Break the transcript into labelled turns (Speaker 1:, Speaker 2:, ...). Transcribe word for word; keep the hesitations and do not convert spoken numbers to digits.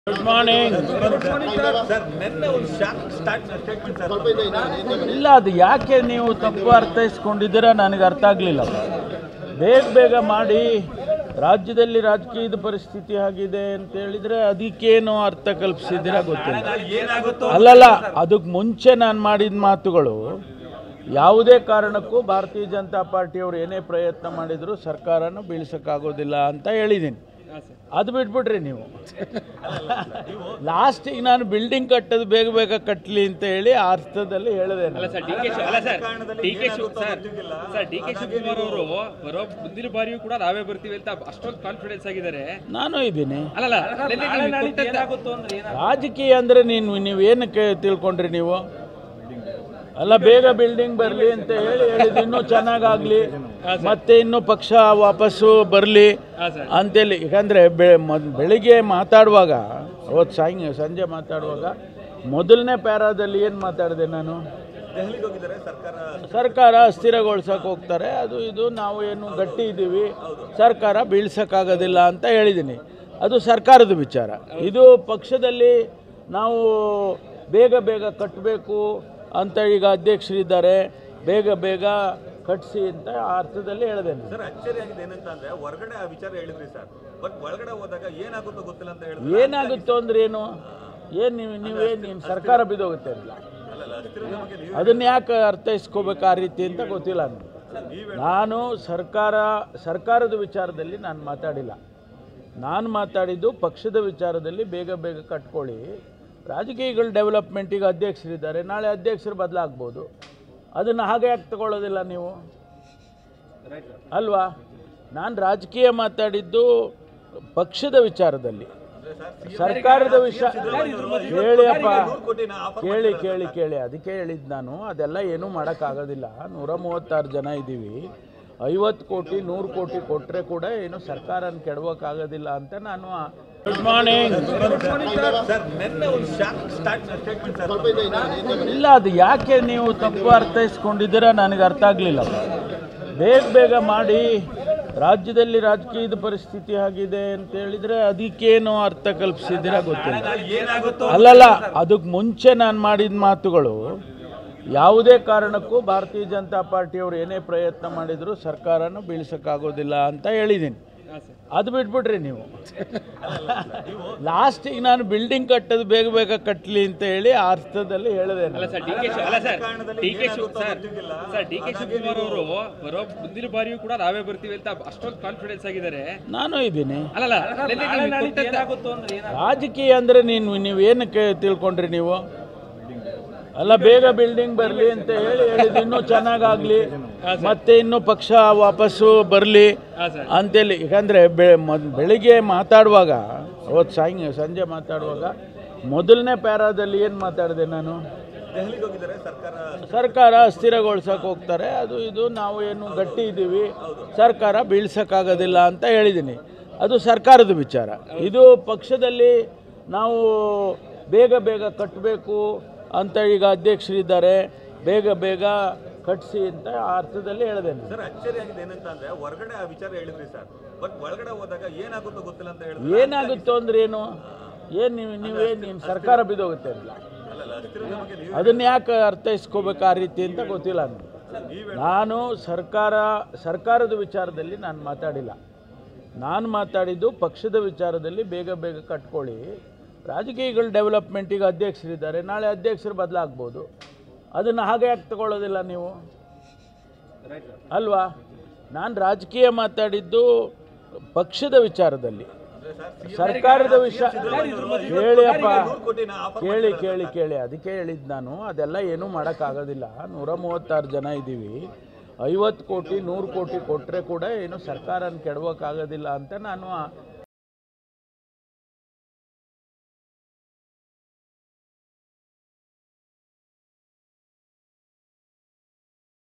Speaker 1: Good morning ಇಲ್ಲ, ಅದು ಯಾಕೆ ನೀವು ತಪ್ಪು ಅರ್ಥೈಸ್ಕೊಂಡಿದ್ದೀರಾ ನನಗೆ ಅರ್ಥ ಆಗಲಿಲ್ಲ. ಬೇಗ ಬೇಗ ಮಾಡಿ, ರಾಜ್ಯದಲ್ಲಿ ರಾಜಕೀಯದ ಪರಿಸ್ಥಿತಿ ಆಗಿದೆ ಅಂತ ಹೇಳಿದರೆ ಅದಕ್ಕೇನು ಅರ್ಥ ಕಲ್ಪಿಸಿದ್ದೀರಾ ಗೊತ್ತಿಲ್ಲ. ಅಲ್ಲಲ್ಲ, ಅದಕ್ಕೆ ಮುಂಚೆ ನಾನು ಮಾಡಿದ ಮಾತುಗಳು ಯಾವುದೇ ಕಾರಣಕ್ಕೂ ಭಾರತೀಯ ಜನತಾ ಪಾರ್ಟಿಯವರು ಏನೇ ಪ್ರಯತ್ನ ಮಾಡಿದರೂ ಸರ್ಕಾರನ ಬೀಳ್ಸೋಕ್ಕಾಗೋದಿಲ್ಲ ಅಂತ ಹೇಳಿದ್ದೀನಿ. ಅದು ಬಿಟ್ಬಿಟ್ರಿ ನೀವು. ಲಾಸ್ಟಿಗೆ ನಾನು ಬಿಲ್ಡಿಂಗ್ ಕಟ್ಟೋದು ಬೇಗ ಬೇಗ ಕಟ್ಟಲಿ ಅಂತ ಹೇಳಿ ಆ ಅರ್ಥದಲ್ಲಿ ಹೇಳಿದೆ.
Speaker 2: ಮುಂದಿನ ಬಾರಿಯೂ ಕೂಡ ನಾವೇ ಬರ್ತೀವಿ ಅಂತ ಅಷ್ಟೊಂದು ಕಾನ್ಫಿಡೆನ್ಸ್ ಆಗಿದ್ದಾರೆ.
Speaker 1: ನಾನು ಇದ್ದೀನಿ. ರಾಜಕೀಯ ಅಂದರೆ ನೀನು ನೀವೇನಕ್ಕೆ ತಿಳ್ಕೊಂಡ್ರಿ ನೀವು? ಅಲ್ಲ, ಬೇಗ ಬಿಲ್ಡಿಂಗ್ ಬರಲಿ ಅಂತ ಹೇಳಿ ಹೇಳಿದ್ದು, ಇನ್ನೂ ಚೆನ್ನಾಗಾಗಲಿ, ಮತ್ತೆ ಇನ್ನೂ ಪಕ್ಷ ವಾಪಸ್ಸು ಬರಲಿ ಅಂತೇಳಿ. ಯಾಕಂದರೆ ಬೆ ಬೆಳಿಗ್ಗೆ ಮಾತಾಡುವಾಗ, ಅವತ್ತು ಸಾಯಂ ಸಂಜೆ ಮಾತಾಡುವಾಗ ಮೊದಲನೇ ಪ್ಯಾರಾದಲ್ಲಿ ಏನು ಮಾತಾಡಿದೆ ನಾನು? ಸರ್ಕಾರ ಅಸ್ಥಿರಗೊಳ್ಸಕ್ಕೆ ಹೋಗ್ತಾರೆ, ಅದು ಇದು, ನಾವು ಏನು ಗಟ್ಟಿ ಇದ್ದೀವಿ, ಸರ್ಕಾರ ಬೀಳ್ಸೋಕ್ಕಾಗೋದಿಲ್ಲ ಅಂತ ಹೇಳಿದ್ದೀನಿ. ಅದು ಸರ್ಕಾರದ ವಿಚಾರ. ಇದು ಪಕ್ಷದಲ್ಲಿ ನಾವು ಬೇಗ ಬೇಗ ಕಟ್ಟಬೇಕು ಅಂತ ಈಗ ಅಧ್ಯಕ್ಷರಿದ್ದಾರೆ, ಬೇಗ ಬೇಗ ಕಟ್ಟಿಸಿ ಅಂತ ಆ ಅರ್ಥದಲ್ಲಿ ಹೇಳಿದೆ.
Speaker 3: ಸರ್, ಅಚ್ಚರಿಯಾಗಿದೆ ಏನಂತ ಅಂದ್ರೆ ಹೊರಗಡೆ ಆ ವಿಚಾರ ಹೇಳಿದ್ರಿ ಸರ್, ಬಟ್ ಒಳಗಡೆ ಹೋದಾಗ ಏನಾಗುತ್ತೋ ಗೊತ್ತಿಲ್ಲ ಅಂತ ಹೇಳಿದ್ರು.
Speaker 1: ಏನಾಗುತ್ತೋ ಅಂದ್ರೆ ಏನು? ಏನು ನೀವು ನೀವೇನು ನಿಮ್ಮ ಸರ್ಕಾರ ಬಿದ್ದೋಗುತ್ತೆ ಅಲ್ಲ, ಅದನ್ನ ಯಾಕೆ ಅರ್ಥೈಸ್ಕೋಬೇಕು ಆ ರೀತಿ ಅಂತ ಗೊತ್ತಿಲ್ಲ ನನಗೆ. ನಾನು ಸರ್ಕಾರ ಸರ್ಕಾರದ ವಿಚಾರದಲ್ಲಿ ನಾನು ಮಾತಾಡಿಲ್ಲ. ನಾನು ಮಾತಾಡಿದ್ದು ಪಕ್ಷದ ವಿಚಾರದಲ್ಲಿ ಬೇಗ ಬೇಗ ಕಟ್ಕೊಳ್ಳಿ. ರಾಜಕೀಯಗಳ ಡೆವಲಪ್ಮೆಂಟಿಗೆ ಅಧ್ಯಕ್ಷರಿದ್ದಾರೆ, ನಾಳೆ ಅಧ್ಯಕ್ಷರು ಬದಲಾಗ್ಬೋದು. ಅದನ್ನು ಹಾಗೆ ಯಾಕೆ ತಗೊಳ್ಳೋದಿಲ್ಲ ನೀವು? ಅಲ್ವಾ? ನಾನು ರಾಜಕೀಯ ಮಾತಾಡಿದ್ದು ಪಕ್ಷದ ವಿಚಾರದಲ್ಲಿ, ಸರ್ಕಾರದ ವಿಷಯ ಕೇಳಿಯಪ್ಪ, ಕೇಳಿ ಕೇಳಿ ಕೇಳಿ ಅದಕ್ಕೆ ಹೇಳಿದ್ದು ನಾನು. ಅದೆಲ್ಲ ಏನೂ ಮಾಡೋಕ್ಕಾಗೋದಿಲ್ಲ. ನೂರ ಮೂವತ್ತಾರು ಜನ ಇದ್ದೀವಿ. ಐವತ್ತು ಕೋಟಿ ನೂರು ಕೋಟಿ ಕೊಟ್ಟರೆ ಕೂಡ ಏನು ಸರ್ಕಾರನ ಕೆಡವೋಕ್ಕಾಗೋದಿಲ್ಲ ಅಂತ ನಾನು. Good morning. ಇಲ್ಲ, ಅದು ಯಾಕೆ ನೀವು ತಪ್ಪು ಅರ್ಥೈಸ್ಕೊಂಡಿದ್ದೀರಾ ನನಗೆ ಅರ್ಥ ಆಗಲಿಲ್ಲ. ಬೇಗ ಬೇಗ ಮಾಡಿ, ರಾಜ್ಯದಲ್ಲಿ ರಾಜಕೀಯದ ಪರಿಸ್ಥಿತಿ ಆಗಿದೆ ಅಂತ ಹೇಳಿದರೆ ಅದಕ್ಕೇನು ಅರ್ಥ ಕಲ್ಪಿಸಿದ್ದೀರಾ ಗೊತ್ತಿಲ್ಲ. ಅಲ್ಲಲ್ಲ, ಅದಕ್ಕೆ ಮುಂಚೆ ನಾನು ಮಾಡಿದ ಮಾತುಗಳು ಯಾವುದೇ ಕಾರಣಕ್ಕೂ ಭಾರತೀಯ ಜನತಾ ಪಾರ್ಟಿಯವರು ಏನೇ ಪ್ರಯತ್ನ ಮಾಡಿದರೂ ಸರ್ಕಾರನ ಬೀಳ್ಸೋಕ್ಕಾಗೋದಿಲ್ಲ ಅಂತ ಹೇಳಿದ್ದೀನಿ. ಅದು ಬಿಟ್ಬಿಟ್ರಿ ನೀವು. ಲಾಸ್ಟಿಗೆ ನಾನು ಬಿಲ್ಡಿಂಗ್ ಕಟ್ಟೋದು ಬೇಗ ಬೇಗ ಕಟ್ಟಲಿ ಅಂತ ಹೇಳಿ ಆ ಅರ್ಥದಲ್ಲಿ ಹೇಳಿದೆ.
Speaker 2: ಮುಂದಿನ ಬಾರಿಯೂ ಕೂಡ ನಾವೇ ಬರ್ತೀವಿ ಅಂತ ಅಷ್ಟೊಂದು ಕಾನ್ಫಿಡೆನ್ಸ್ ಆಗಿದ್ದಾರೆ.
Speaker 1: ನಾನು ಇದ್ದೀನಿ. ರಾಜಕೀಯ ಅಂದರೆ ನೀನು ನೀವೇನಕ್ಕೆ ತಿಳ್ಕೊಂಡ್ರಿ ನೀವು? ಅಲ್ಲ, ಬೇಗ ಬಿಲ್ಡಿಂಗ್ ಬರಲಿ ಅಂತ ಹೇಳಿ ಹೇಳಿದ್ದು, ಇನ್ನೂ ಚೆನ್ನಾಗಾಗಲಿ, ಮತ್ತೆ ಇನ್ನೂ ಪಕ್ಷ ವಾಪಸ್ಸು ಬರಲಿ ಅಂತೇಳಿ. ಯಾಕಂದರೆ ಬೆ ಬೆಳಿಗ್ಗೆ ಮಾತಾಡುವಾಗ, ಅವತ್ತು ಸಾಯಂ ಸಂಜೆ ಮಾತಾಡುವಾಗ ಮೊದಲನೇ ಪ್ಯಾರಾದಲ್ಲಿ ಏನು ಮಾತಾಡಿದೆ ನಾನು? ಸರ್ಕಾರ ಅಸ್ಥಿರಗೊಳ್ಸಕ್ಕೆ ಹೋಗ್ತಾರೆ, ಅದು ಇದು, ನಾವು ಏನು ಗಟ್ಟಿ ಇದ್ದೀವಿ, ಸರ್ಕಾರ ಬೀಳ್ಸೋಕ್ಕಾಗೋದಿಲ್ಲ ಅಂತ ಹೇಳಿದ್ದೀನಿ. ಅದು ಸರ್ಕಾರದ ವಿಚಾರ. ಇದು ಪಕ್ಷದಲ್ಲಿ ನಾವು ಬೇಗ ಬೇಗ ಕಟ್ಟಬೇಕು ಅಂತ ಈಗ ಅಧ್ಯಕ್ಷರಿದ್ದಾರೆ, ಬೇಗ ಬೇಗ ಕಟ್ಟಿಸಿ ಅಂತ ಆ ಅರ್ಥದಲ್ಲಿ ಹೇಳಿದೆ.
Speaker 3: ಸರ್, ಅಚ್ಚರಿಯಾಗಿದೆ ಏನಂತ ಅಂದ್ರೆ ಹೊರಗಡೆ ಆ ವಿಚಾರ ಹೇಳಿದ್ರಿ ಸರ್, ಬಟ್ ಒಳಗಡೆ ಹೋದಾಗ ಏನಾಗುತ್ತೋ ಗೊತ್ತಿಲ್ಲ ಅಂತ ಹೇಳಿದ್ರು.
Speaker 1: ಏನಾಗುತ್ತೋ ಅಂದ್ರೆ ಏನು? ಏನು ನೀವು ನೀವೇನು ನಿಮ್ಮ ಸರ್ಕಾರ ಬಿದ್ದೋಗುತ್ತೆ ಅಲ್ಲ, ಅದನ್ನ ಯಾಕೆ ಅರ್ಥೈಸ್ಕೋಬೇಕು ಆ ರೀತಿ ಅಂತ ಗೊತ್ತಿಲ್ಲ ನನಗೆ. ನಾನು ಸರ್ಕಾರ ಸರ್ಕಾರದ ವಿಚಾರದಲ್ಲಿ ನಾನು ಮಾತಾಡಿಲ್ಲ. ನಾನು ಮಾತಾಡಿದ್ದು ಪಕ್ಷದ ವಿಚಾರದಲ್ಲಿ ಬೇಗ ಬೇಗ ಕಟ್ಕೊಳ್ಳಿ. ರಾಜಕೀಯಗಳ ಡೆವಲಪ್ಮೆಂಟಿಗೆ ಅಧ್ಯಕ್ಷರಿದ್ದಾರೆ, ನಾಳೆ ಅಧ್ಯಕ್ಷರು ಬದಲಾಗ್ಬೋದು. ಅದನ್ನು ಹಾಗೆ ಯಾಕೆ ತಗೊಳ್ಳೋದಿಲ್ಲ ನೀವು? ಅಲ್ವಾ? ನಾನು ರಾಜಕೀಯ ಮಾತಾಡಿದ್ದು ಪಕ್ಷದ ವಿಚಾರದಲ್ಲಿ, ಸರ್ಕಾರದ ವಿಷಯ ಕೇಳಿಯಪ್ಪ, ಕೇಳಿ ಕೇಳಿ ಕೇಳಿ ಅದಕ್ಕೆ ಹೇಳಿದ್ದು ನಾನು. ಅದೆಲ್ಲ ಏನೂ ಮಾಡೋಕ್ಕಾಗೋದಿಲ್ಲ. ನೂರ ಮೂವತ್ತಾರು ಜನ ಇದ್ದೀವಿ. ಐವತ್ತು ಕೋಟಿ ನೂರು ಕೋಟಿ ಕೊಟ್ಟರೆ ಕೂಡ ಏನು ಸರ್ಕಾರನ ಕೆಡವೋಕ್ಕಾಗೋದಿಲ್ಲ ಅಂತ ನಾನು